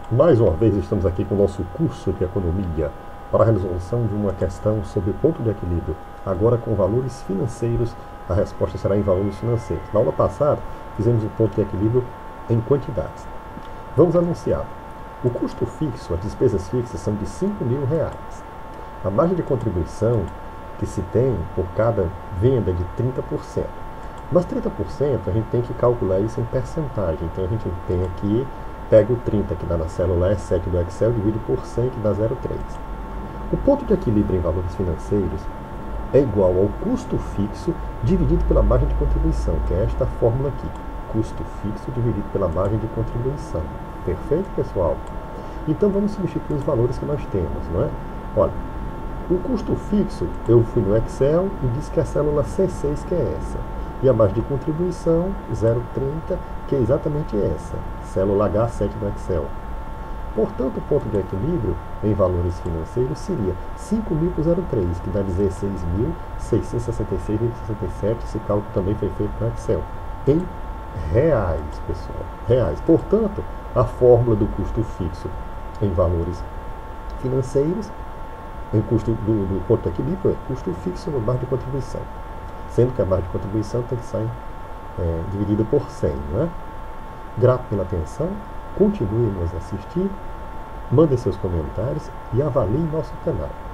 Mais uma vez estamos aqui com o nosso curso de economia para a resolução de uma questão sobre ponto de equilíbrio. Agora com valores financeiros, a resposta será em valores financeiros. Na aula passada fizemos o ponto de equilíbrio em quantidades. Vamos anunciar. O custo fixo, as despesas fixas são de R$ 5.000. A margem de contribuição que se tem por cada venda é de 30%. Mas 30% a gente tem que calcular isso em percentagem. Então a gente tem aqui, pega o 30 que dá na célula E7 do Excel, divide por 100 que dá 0,3. O ponto de equilíbrio em valores financeiros é igual ao custo fixo dividido pela margem de contribuição, que é esta fórmula aqui. Custo fixo dividido pela margem de contribuição. Perfeito, pessoal? Então vamos substituir os valores que nós temos, não é? Olha, o custo fixo, eu fui no Excel e disse que a célula C6 que é essa. E a margem de contribuição, 0,30, que é exatamente essa, célula H7 do Excel. Portanto, o ponto de equilíbrio em valores financeiros seria 5.000 por 0,3, que dá 16.666,67. Esse cálculo também foi feito no Excel. Em reais, pessoal. Reais. Portanto, a fórmula do custo fixo em valores financeiros, em custo do ponto de equilíbrio, é custo fixo no margem de contribuição. Sendo que a margem de contribuição tem que sair dividida por 100, não é? Grato pela atenção, continue a nos assistir, mandem seus comentários e avaliem nosso canal.